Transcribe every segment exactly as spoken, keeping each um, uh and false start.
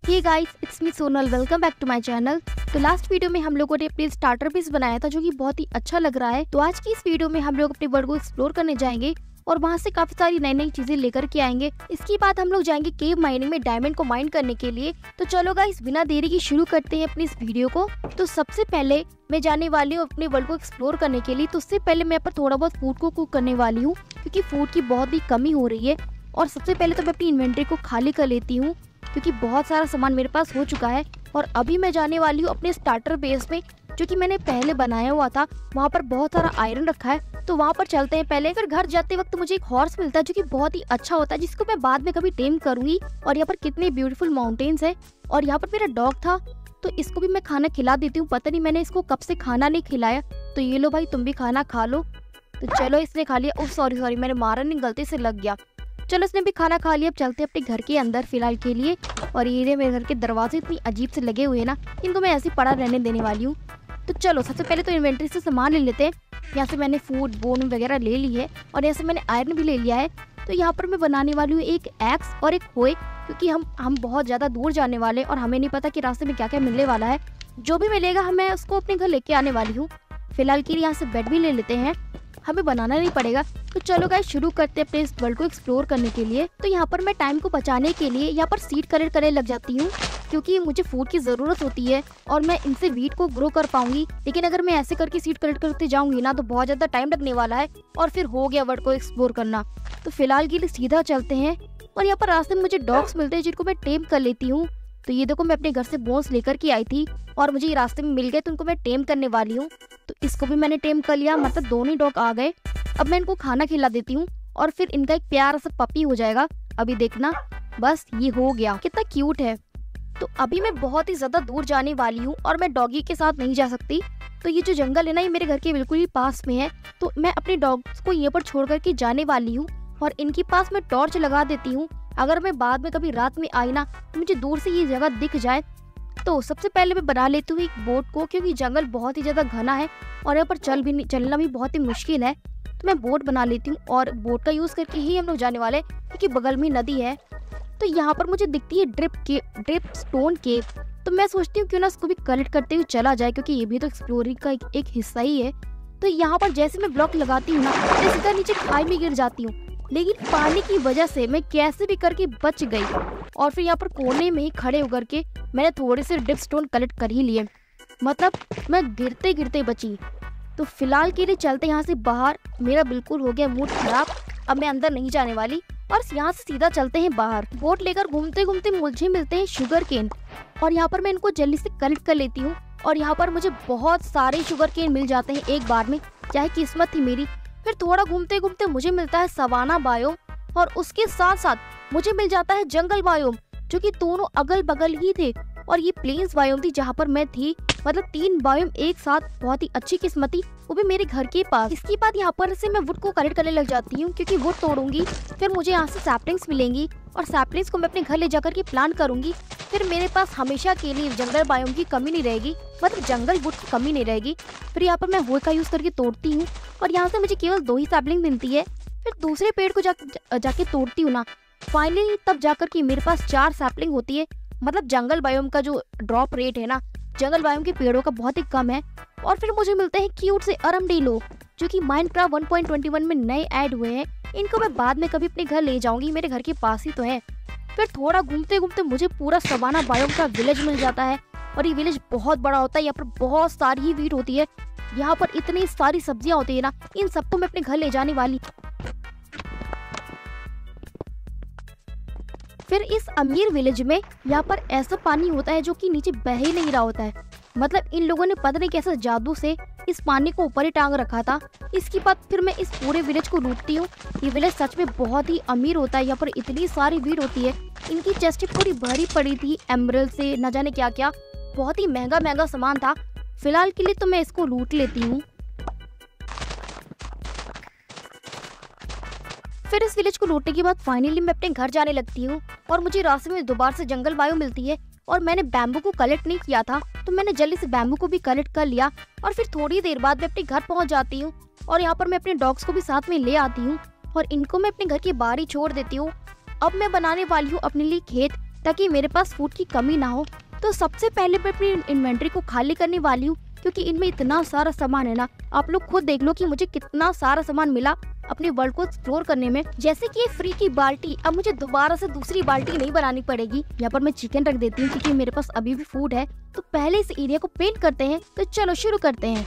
Hey guys, it's me Sonal. Welcome back to my channel. तो last video में हम लोगों ने अपने स्टार्टर पीस बनाया था जो कि बहुत ही अच्छा लग रहा है। तो आज की इस वीडियो में हम लोग अपने वर्ल्ड को एक्सप्लोर करने जाएंगे और वहाँ से काफी सारी नई नई चीजें लेकर के आएंगे। इसके बाद हम लोग जाएंगे केव माइनिंग में डायमंड को माइन करने के लिए। तो चलो गाइस, बिना देरी की शुरू करते हैं अपनी इस वीडियो को। तो सबसे पहले मैं जाने वाली हूँ अपने वर्ल्ड को एक्सप्लोर करने के लिए। तो उससे पहले मैं पर थोड़ा बहुत फूड को कुक करने वाली हूँ क्योंकि फूड की बहुत ही कमी हो रही है। और सबसे पहले तो मैं अपनी इन्वेंटरी को खाली कर लेती हूँ क्योंकि बहुत सारा सामान मेरे पास हो चुका है। और अभी मैं जाने वाली हूँ अपने स्टार्टर बेस में जो कि मैंने पहले बनाया हुआ था। वहाँ पर बहुत सारा आयरन रखा है, तो वहाँ पर चलते हैं पहले। फिर घर जाते वक्त मुझे एक हॉर्स मिलता है जो कि बहुत ही अच्छा होता है, जिसको मैं बाद में कभी टेम करूंगी। और यहाँ पर कितने ब्यूटीफुल माउंटेन्स है। और यहाँ पर मेरा डॉग था तो इसको भी मैं खाना खिला देती हूँ। पता नहीं मैंने इसको कब से खाना नहीं खिलाया। तो ये लो भाई, तुम भी खाना खा लो। तो चलो, इसने खा लिया। ओह सॉरी सॉरी, मैंने मारा नहीं, गलती से लग गया। चलो, इसने भी खाना खा लिया। अब चलते हैं अपने घर के अंदर फिलहाल के लिए। और ये मेरे घर के दरवाजे इतनी अजीब से लगे हुए हैं ना, इनको मैं ऐसे ही पड़ा रहने देने वाली हूँ। तो चलो, सबसे पहले तो इन्वेंटरी से सामान ले लेते हैं। यहाँ से मैंने फूड बोन वगैरह ले ली है और यहाँ से मैंने आयरन भी ले लिया है। तो यहाँ पर मैं बनाने वाली हूँ एक एक्स और एक होए, क्योंकि हम हम बहुत ज़्यादा दूर जाने वाले और हमें नहीं पता कि रास्ते में क्या क्या मिलने वाला है। जो भी मिलेगा हम मैं उसको अपने घर लेके आने वाली हूँ। फिलहाल के लिए यहाँ से बेड भी ले लेते हैं, हमें बनाना नहीं पड़ेगा। तो चलो गाइस, शुरू करते हैं अपने इस वर्ल्ड को एक्सप्लोर करने के लिए। तो यहाँ पर मैं टाइम को बचाने के लिए यहाँ पर सीड कलेक्ट करने लग जाती हूँ क्योंकि मुझे फूड की जरूरत होती है और मैं इनसे वीट को ग्रो कर पाऊंगी। लेकिन अगर मैं ऐसे करके सीड कलेक्ट करते जाऊंगी ना तो बहुत ज्यादा टाइम लगने वाला है और फिर हो गया वर्ल्ड को एक्सप्लोर करना। तो फिलहाल के लिए सीधा चलते हैं। और यहाँ पर रास्ते में मुझे डॉग्स मिलते हैं जिनको मैं टेम कर लेती हूँ। तो ये देखो, मैं अपने घर से बोन्स लेकर के आई थी और मुझे ये रास्ते में मिल गए, तो उनको मैं टेम करने वाली हूँ। तो इसको भी मैंने टेम कर लिया, मतलब दोनों ही डॉग आ गए। अब मैं इनको खाना खिला देती हूँ और फिर इनका एक प्यारा सा पपी हो जाएगा। अभी देखना, बस ये हो गया। कितना क्यूट है। तो अभी मैं बहुत ही ज्यादा दूर जाने वाली हूँ और मैं डॉगी के साथ नहीं जा सकती। तो ये जो जंगल है ना, ये मेरे घर के बिल्कुल ही पास में है। तो मैं अपने डॉग्स को यहाँ पर छोड़ करके जाने वाली हूँ और इनके पास मैं टॉर्च लगा देती हूँ। अगर मैं बाद में कभी रात में आई ना तो मुझे दूर से ये जगह दिख जाए। तो सबसे पहले मैं बना लेती हूँ एक बोट को, क्योंकि जंगल बहुत ही ज्यादा घना है और यहाँ पर चल भी नहीं चलना भी बहुत ही मुश्किल है। तो मैं बोट बना लेती हूँ और बोट का यूज करके ही हम लोग जाने वाले, क्योंकि बगल में नदी है। तो यहाँ पर मुझे दिखती है ड्रिप के ड्रिप स्टोन केव। तो मैं सोचती हूँ क्यों ना इसको भी कलेक्ट करते हुए चला जाए, क्योंकि ये भी तो एक्सप्लोरिंग का एक, एक हिस्सा ही है। तो यहाँ पर जैसे मैं ब्लॉक लगाती हूँ ना, मैं सीधा नीचे खाई में गिर जाती हूँ। लेकिन पानी की वजह से मैं कैसे भी करके बच गई। और फिर यहाँ पर कोने में ही खड़े होकर के मैंने थोड़े से ड्रिप स्टोन कलेक्ट कर ही लिए, मतलब मैं गिरते गिरते बची। तो फिलहाल के लिए चलते यहाँ से बाहर। मेरा बिल्कुल हो गया मूड खराब, अब मैं अंदर नहीं जाने वाली और यहाँ से सीधा चलते हैं बाहर। बोट लेकर घूमते घूमते मुझे मिलते हैं शुगर केन और यहाँ पर मैं इनको जल्दी से कलेक्ट कर लेती हूँ। और यहाँ पर मुझे बहुत सारे शुगर केन मिल जाते हैं एक बार में, चाहे किस्मत थी मेरी। फिर थोड़ा घूमते घूमते मुझे मिलता है सवाना बायोम और उसके साथ साथ मुझे मिल जाता है जंगल बायोम, जो कि दोनों अगल बगल ही थे। और ये प्लेन्स बायोम थी जहाँ पर मैं थी, मतलब तीन बायोम एक साथ। बहुत ही अच्छी किस्मती, वो भी मेरे घर के पास। इसके बाद यहाँ पर से मैं वुड को कलेक्ट करने लग जाती हूँ क्योंकि वुड तोड़ूंगी फिर मुझे यहाँ से सैपलिंग्स मिलेंगी और सैपलिंग्स को मैं अपने घर ले जाकर के प्लांट करूंगी। फिर मेरे पास हमेशा के लिए जंगल बायोम की कमी नहीं रहेगी, मतलब जंगल वुड की कमी नहीं रहेगी। फिर यहाँ पर मैं वो का यूज करके तोड़ती हूँ और यहाँ से मुझे केवल दो ही सैपलिंग मिलती है। फिर दूसरे पेड़ को जा, जा, जाके तोड़ती हूँ ना, फाइनली तब जाकर के मेरे पास चार सैपलिंग होती है। मतलब जंगल बायोम का जो ड्रॉप रेट है ना, जंगल बायोम के पेड़ों का बहुत ही कम है। और फिर मुझे मिलते हैं क्यूट से अरमडेलो, जो कि Minecraft one point two one में नए ऐड हुए हैं। इनको मैं बाद में कभी अपने घर ले जाऊंगी, मेरे घर के पास ही तो है। फिर थोड़ा घूमते घूमते मुझे पूरा सवाना बायोम का विलेज मिल जाता है और ये विलेज बहुत बड़ा होता है। यहाँ पर बहुत सारी ही वीट होती है, यहाँ पर इतनी सारी सब्जियां होती है ना, इन सबको मैं अपने घर ले जाने वाली। फिर इस अमीर विलेज में यहाँ पर ऐसा पानी होता है जो कि नीचे बह ही नहीं रहा होता है, मतलब इन लोगों ने पता नहीं कैसे जादू से इस पानी को ऊपर ही टांग रखा था। इसके बाद फिर मैं इस पूरे विलेज को लूटती हूँ। ये विलेज सच में बहुत ही अमीर होता है, यहाँ पर इतनी सारी भीड़ होती है। इनकी चेस्ट पूरी भरी पड़ी थी एमरल्ड से, न जाने क्या क्या, बहुत ही महंगा महंगा सामान था। फिलहाल के लिए तो मैं इसको लूट लेती हूँ। फिर इस विलेज को लूटने के बाद फाइनली मैं अपने घर जाने लगती हूँ और मुझे रास्ते में दोबारा से जंगल बायो मिलती है। और मैंने बैम्बू को कलेक्ट नहीं किया था, तो मैंने जल्दी से बैम्बू को भी कलेक्ट कर लिया। और फिर थोड़ी देर बाद मैं अपने घर पहुंच जाती हूँ और यहाँ पर मैं अपने डॉग्स को भी साथ में ले आती हूँ और इनको मैं अपने घर के बाहर ही छोड़ देती हूँ। अब मैं बनाने वाली हूँ अपने लिए खेत, ताकि मेरे पास फूड की कमी ना हो। तो सबसे पहले मैं अपनी इन्वेंटरी को खाली करने वाली हूँ, क्योंकि इनमें इतना सारा सामान है ना। आप लोग खुद देख लो कि मुझे कितना सारा सामान मिला अपने वर्ल्ड को एक्सप्लोर करने में। जैसे कि ये फ्री की बाल्टी, अब मुझे दोबारा से दूसरी बाल्टी नहीं बनानी पड़ेगी। यहाँ पर मैं चिकन रख देती हूँ क्योंकि मेरे पास अभी भी फूड है। तो पहले इस एरिया को पेंट करते हैं। तो चलो शुरू करते हैं।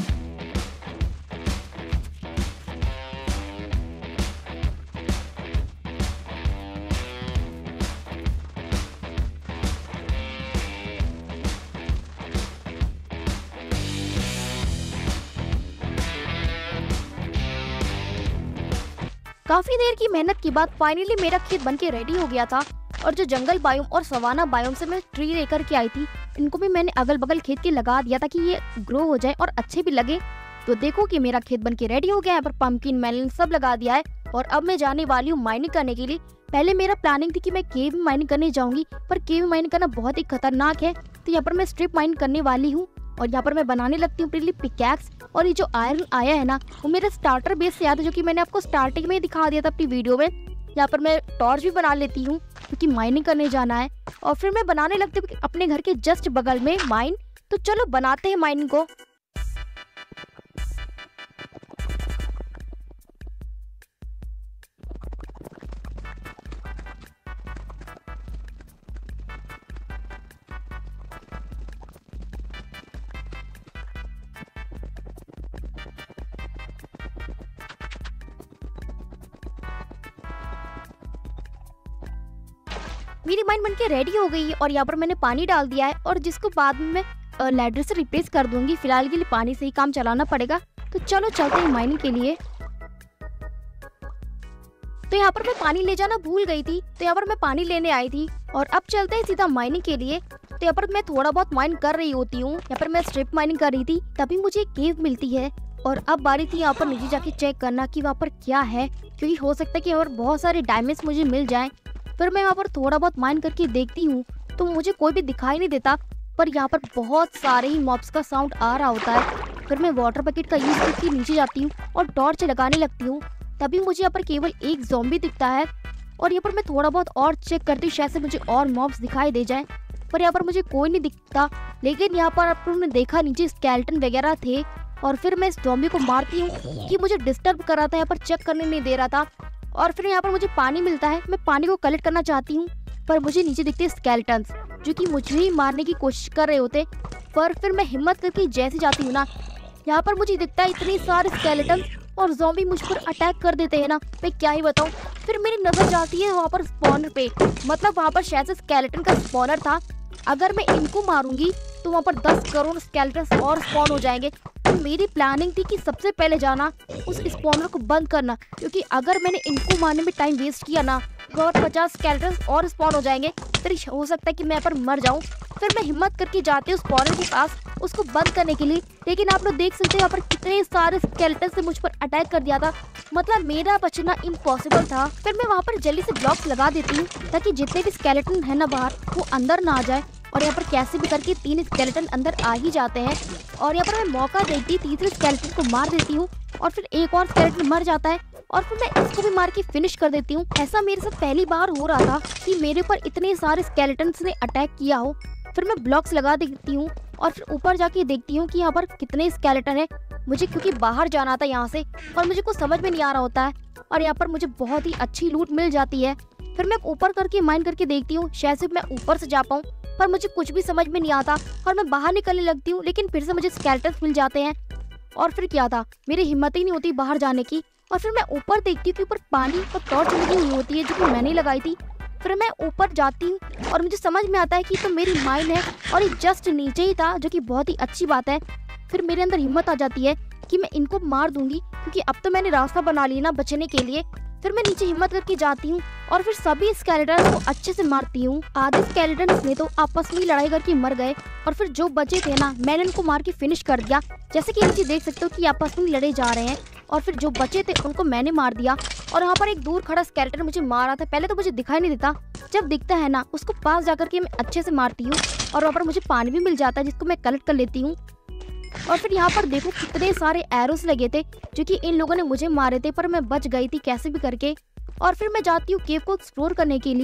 काफी देर की मेहनत के बाद फाइनली मेरा खेत बनके रेडी हो गया था। और जो जंगल बायोम और सवाना बायोम से मैं ट्री लेकर के आई थी, इनको भी मैंने अगल बगल खेत के लगा दिया ताकि ये ग्रो हो जाए और अच्छे भी लगे। तो देखो कि मेरा खेत बनके रेडी हो गया है। पर पंपकिन, मेलन सब लगा दिया है। और अब मैं जाने वाली हूँ माइनिंग करने के लिए। पहले मेरा प्लानिंग थी कि मैं केव में माइनिंग करने जाऊंगी, पर केव में माइनिंग करना बहुत ही खतरनाक है। तो यहाँ पर मैं स्ट्रिप माइनिंग करने वाली हूँ और यहाँ पर मैं बनाने लगती हूँ अपने लिए पिकैक्स। और ये जो आयरन आया है ना, वो मेरा स्टार्टर बेस से याद है, जो कि मैंने आपको स्टार्टिंग में दिखा दिया था अपनी वीडियो में। यहाँ पर मैं टॉर्च भी बना लेती हूँ क्योंकि माइनिंग करने जाना है। और फिर मैं बनाने लगती हूँ अपने घर के जस्ट बगल में माइन। तो चलो बनाते हैं माइनिंग को। मेरी माइन बनके रेडी हो गई है और यहाँ पर मैंने पानी डाल दिया है, और जिसको बाद में मैं लैडर से रिप्लेस कर दूंगी। फिलहाल के लिए पानी से ही काम चलाना पड़ेगा। तो चलो चलते हैं माइनिंग के लिए। तो यहाँ पर मैं पानी ले जाना भूल गई थी, तो यहाँ पर मैं पानी लेने आई थी। और अब चलते हैं सीधा माइनिंग के लिए। तो यहाँ पर मैं थोड़ा बहुत माइन कर रही होती हूँ। यहाँ पर मैं स्ट्रिप माइनिंग कर रही थी, तभी मुझे एक केव मिलती है। और अब बारी थी यहाँ पर नीचे जाके चेक करना कि वहाँ पर क्या है, क्योंकि हो सकता है कि और बहुत सारे डायमंड्स मुझे मिल जाएं। फिर मैं यहाँ पर थोड़ा बहुत माइन करके देखती हूँ तो मुझे कोई भी दिखाई नहीं देता, पर यहाँ पर बहुत सारे ही मॉब्स का साउंड आ रहा होता है। फिर मैं वाटर बकेट का यूज करके नीचे जाती हूँ और टॉर्च लगाने लगती हूँ। तभी मुझे यहाँ पर केवल एक ज़ॉम्बी दिखता है। और यहाँ पर मैं थोड़ा बहुत और चेक करती हूँ, शायद से मुझे और मॉब्स दिखाई दे जाए, पर यहाँ पर मुझे कोई नहीं दिखता। लेकिन यहाँ पर आपने देखा नीचे स्केलेटन वगैरह थे। और फिर मैं इस ज़ॉम्बी को मारती हूँ कि मुझे डिस्टर्ब कर रहा था, यहाँ पर चेक करने नहीं दे रहा था। और फिर यहाँ पर मुझे पानी मिलता है। मैं पानी को कलेक्ट करना चाहती हूँ, पर मुझे नीचे दिखते हैं स्केलेटन्स, जो कि मुझे ही मारने की कोशिश कर रहे होते। पर फिर मैं हिम्मत करके जैसे जाती हूँ ना, यहाँ पर मुझे दिखता है इतने सारे स्केलेटन्स और ज़ॉम्बी मुझ पर अटैक कर देते हैं ना, मैं क्या ही बताऊँ। फिर मेरी नजर जाती है वहाँ पर स्पॉनर पे, मतलब वहाँ पर शायद से स्केलेटन का स्पॉनर था। अगर मैं इनको मारूंगी तो वहाँ पर दस करोड़ स्केलेटन्स और स्पॉन हो जाएंगे। तो मेरी प्लानिंग थी कि सबसे पहले जाना उस स्पॉनर को बंद करना, क्योंकि अगर मैंने इनको मारने में टाइम वेस्ट किया ना तो और पचास स्केलेटन्स और स्पॉन हो जाएंगे। फिर हो सकता है कि मैं यहाँ पर मर जाऊं। फिर मैं हिम्मत करके जाती हूँ स्पॉनर के पास उसको बंद करने के लिए। लेकिन आप लोग देख सकते हैं यहाँ पर कितने सारे स्केलेटन से मुझ पर अटैक कर दिया था, मतलब मेरा बचना इम्पॉसिबल था। फिर मैं वहाँ पर जल्दी से ब्लॉक्स लगा देती हूँ ताकि जितने भी स्केलेटन है ना बाहर, वो अंदर ना आ जाए। और यहाँ पर कैसे भी करके तीन स्केलेटन अंदर आ ही जाते हैं। और यहाँ पर मैं मौका देखती तीसरे स्केलेटन को मार देती हूँ, और फिर एक और स्केलेटन मर जाता है, और फिर मैं इसको भी मार के फिनिश कर देती हूँ। ऐसा मेरे साथ पहली बार हो रहा था कि मेरे ऊपर इतने सारे स्केलेटन्स ने अटैक किया हो। फिर मैं ब्लॉक्स लगा देती हूँ और फिर ऊपर जाके देखती हूँ कि यहाँ पर कितने स्केलेटन है। मुझे क्योंकि बाहर जाना था यहाँ से, और मुझे कुछ समझ में नहीं आ रहा होता है, और यहाँ पर मुझे बहुत ही अच्छी लूट मिल जाती है। फिर मैं ऊपर करके माइन करके देखती हूँ, शायद से मैं ऊपर से जा पाऊँ, पर मुझे कुछ भी समझ में नहीं आता और मैं बाहर निकलने लगती हूँ। लेकिन फिर से मुझे स्केलेटन्स मिल जाते हैं, और फिर क्या था, मेरी हिम्मत ही नहीं होती बाहर जाने की। और फिर मैं ऊपर देखती हूँ कि ऊपर पानी और टॉर्च लगी हुई होती है, जो कि मैंने लगाई थी। फिर मैं ऊपर जाती हूँ और मुझे समझ में आता है कि तो मेरी माइन है, और ये जस्ट नीचे ही था, जो कि बहुत ही अच्छी बात है। फिर मेरे अंदर हिम्मत आ जाती है कि मैं इनको मार दूंगी, क्योंकि अब तो मैंने रास्ता बना लिया ना बचने के लिए। फिर मैं नीचे हिम्मत करके जाती हूँ और फिर सभी स्केलेटन्स को अच्छे से मारती हूँ। आधे स्केलेटन्स ने तो आपस में लड़ाई करके मर गए, और फिर जो बचे थे ना, मैंने उनको मार के फिनिश कर दिया। जैसे कि नीचे देख सकते हो कि आपस में लड़े जा रहे हैं, और फिर जो बचे थे उनको मैंने मार दिया। और यहाँ पर एक दूर खड़ा स्केलेटन मुझे मार रहा था। पहले तो मुझे दिखाई नहीं देता, जब दिखता है ना उसको पास जाकर के मैं अच्छे से मारती हूँ, और वहाँ पर मुझे पानी भी मिल जाता है जिसको मैं कलेक्ट कर लेती हूँ। और फिर यहाँ पर देखो कितने सारे एरोस लगे थे, जो कि इन लोगों ने मुझे मारे थे, पर मैं बच गई थी कैसे भी करके। और फिर मैं जाती हूँ केव को एक्सप्लोर करने के लिए,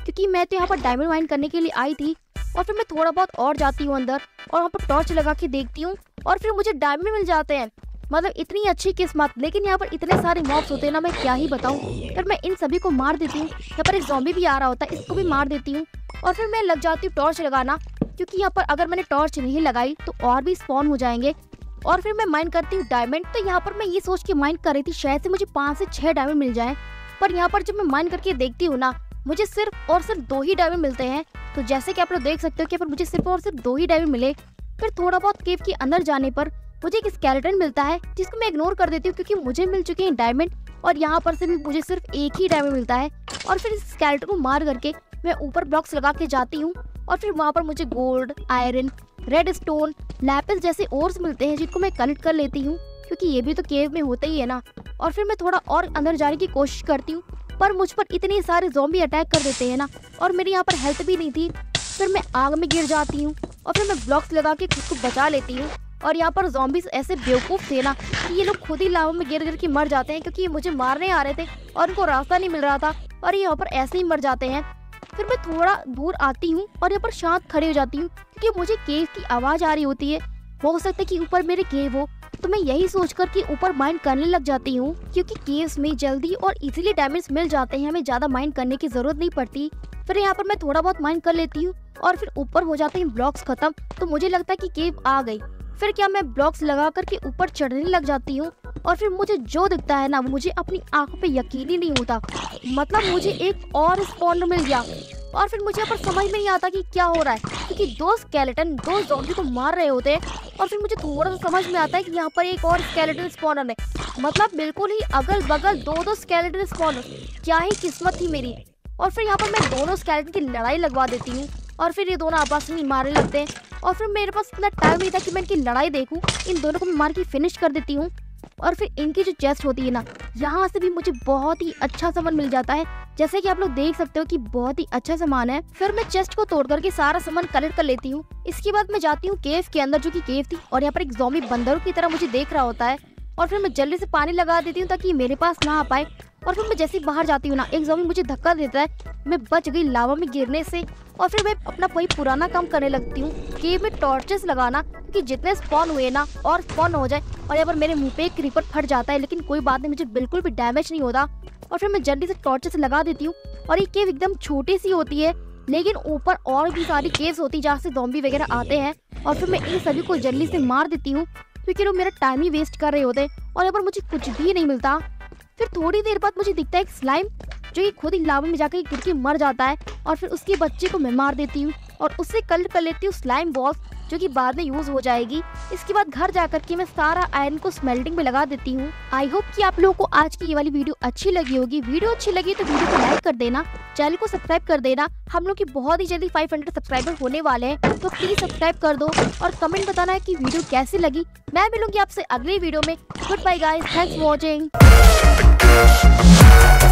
क्योंकि मैं तो यहाँ पर डायमंड माइन करने के लिए आई थी। और फिर मैं थोड़ा बहुत और जाती हूँ अंदर और वहाँ पर टॉर्च लगा के देखती हूँ और फिर मुझे डायमंड मिल जाते हैं। मतलब इतनी अच्छी किस्मत। लेकिन यहाँ पर इतने सारे मॉब्स होते हैं ना, मैं क्या ही बताऊँ। फिर मैं इन सभी को मार देती हूँ। यहाँ पर एक ज़ॉम्बी भी आ रहा होता है, इसको भी मार देती हूँ। और फिर मैं लग जाती हूँ टॉर्च लगाना, क्योंकि यहाँ पर अगर मैंने टॉर्च नहीं लगाई तो और भी स्पॉन हो जाएंगे। और फिर मैं माइन करती हूँ डायमंड। तो यहाँ पर मैं ये सोच के माइन कर रही थी शायद से मुझे पाँच से छह डायमंड मिल जाए। पर यहाँ पर जब मैं माइन करके देखती हूँ ना, मुझे सिर्फ और सिर्फ दो ही डायमंड मिलते हैं। तो जैसे कि आप लोग देख सकते हो कि यहाँ पर मुझे सिर्फ और सिर्फ दो ही डायमंड मिले। फिर थोड़ा बहुत केव के अंदर जाने पर मुझे एक स्केलेटन मिलता है, जिसको मैं इग्नोर कर देती हूँ क्योंकि मुझे मिल चुके हैं डायमंड। और यहाँ पर से भी मुझे सिर्फ एक ही डायमंड मिलता है। और फिर इस स्केलेटन को मार करके मैं ऊपर ब्लॉक्स लगा के जाती हूँ। और फिर वहाँ पर मुझे gold, iron, redstone, lapis जैसे ओर्स मिलते हैं, जिनको मैं कलेक्ट कर लेती हूँ, क्योंकि ये भी तो केव में होता ही है ना। और फिर मैं थोड़ा और अंदर जाने की कोशिश करती हूँ, पर मुझ पर इतने सारे ज़ॉम्बी अटैक कर देते हैं ना, और मेरी यहाँ पर हेल्थ भी नहीं थी। फिर मैं आग में गिर जाती हूँ और फिर मैं ब्लॉक्स लगा के खुद को बचा लेती हूँ। और यहाँ पर ज़ॉम्बीज ऐसे बेवकूफ़ थे ना कि ये लोग खुद ही लावा में गिर गिर के मर जाते हैं, क्योंकि ये मुझे मारने आ रहे थे और उनको रास्ता नहीं मिल रहा था और ये यहाँ पर ऐसे ही मर जाते हैं। फिर मैं थोड़ा दूर आती हूँ और यहाँ पर शांत खड़ी हो जाती हूँ, क्योंकि मुझे केव की आवाज़ आ रही होती है। हो सकता है कि ऊपर मेरे केव हो, तो मैं यही सोचकर कि ऊपर माइन करने लग जाती हूँ, क्योंकि केव्स में जल्दी और इजीली डायमंड्स मिल जाते हैं, हमें ज़्यादा माइन करने की ज़रूरत नहीं पड़ती। फिर यहाँ पर मैं थोड़ा बहुत माइन कर लेती हूँ और फिर ऊपर हो जाते हैं ब्लॉक्स खत्म। तो मुझे लगता है कि केव आ गई। फिर क्या मैं ब्लॉक्स लगा करके ऊपर चढ़ने लग जाती हूँ और फिर मुझे जो दिखता है ना, मुझे अपनी आंखों पे यकीन ही नहीं होता। मतलब मुझे एक और स्पॉनर मिल गया और फिर मुझे यहाँ पर समझ में नहीं आता कि क्या हो रहा है, क्योंकि दो स्केलेटन दो ज़ॉम्बी को मार रहे होते हैं। और फिर मुझे थोड़ा सा समझ में आता है कि यहाँ पर एक और स्केलेटन स्पॉनर है। मतलब बिल्कुल ही अगल बगल दो दो स्केलेटन स्पॉनर। क्या ही किस्मत थी मेरी। और फिर यहाँ पर मैं दोनों स्केलेटन की लड़ाई लगवा देती हूँ और फिर ये दोनों आपस में मारने लगते हैं। और फिर मेरे पास इतना टाइम नहीं था कि मैं इनकी लड़ाई देखूं। इन दोनों को मैं मार के फिनिश कर देती हूँ। और फिर इनकी जो चेस्ट होती है ना, यहाँ से भी मुझे बहुत ही अच्छा सामान मिल जाता है, जैसे कि आप लोग देख सकते हो कि बहुत ही अच्छा सामान है। फिर मैं चेस्ट को तोड़ करके सारा सामान कलेक्ट कर लेती हूँ। इसके बाद मैं जाती हूँ केव के अंदर, जो कि केव थी, और यहाँ पर एक ज़ॉम्बी बंदरों की तरह मुझे देख रहा होता है। और फिर मैं जल्दी से पानी लगा देती हूँ ताकि मेरे पास ना आ पाए। और फिर मैं जैसे ही बाहर जाती हूँ ना, एक ज़ॉम्बी मुझे धक्का देता है, मैं बच गई लावा में गिरने से। और फिर मैं अपना वही पुराना काम करने लगती हूँ, केव में टॉर्चेस लगाना, क्योंकि जितने स्पॉन हुए ना और स्पॉन हो जाए। और यहाँ पर मेरे मुंह पे एक क्रीपर फट जाता है, लेकिन कोई बात नहीं, मुझे बिल्कुल भी डैमेज नहीं होता। और फिर मैं जल्दी से टॉर्चेस लगा देती हूँ। और ये केव एकदम छोटी सी होती है, लेकिन ऊपर और भी सारी केव्स होती है जहाँ से ज़ॉम्बी वगैरह आते हैं। और फिर मैं इन सभी को जल्दी से मार देती हूँ, क्योंकि लोग मेरा टाइम ही वेस्ट कर रहे होते हैं और यहाँ पर मुझे कुछ भी नहीं मिलता। फिर थोड़ी देर बाद मुझे दिखता है एक स्लाइम, जो कि खुद ही लावा में जाकर गिर के मर जाता है। और फिर उसके बच्चे को मैं मार देती हूँ और उससे कलेक्ट कर लेती हूँ स्लाइम बॉल्स, जो कि बाद में यूज हो जाएगी। इसके बाद घर जाकर के मैं सारा आयरन को स्मेल्टिंग में लगा देती हूँ। आई होप कि आप लोगों को आज की ये वाली वीडियो अच्छी लगी होगी। वीडियो अच्छी लगी तो वीडियो को लाइक कर देना, चैनल को सब्सक्राइब कर देना। हम लोग की बहुत ही जल्दी पाँच सौ सब्सक्राइबर होने वाले हैं, तो प्लीज सब्सक्राइब कर दो और कमेंट बताना है कि वीडियो कैसी लगी। मैं मिलूंगी आपसे अगली वीडियो में। Goodbye guys, thanks for watching.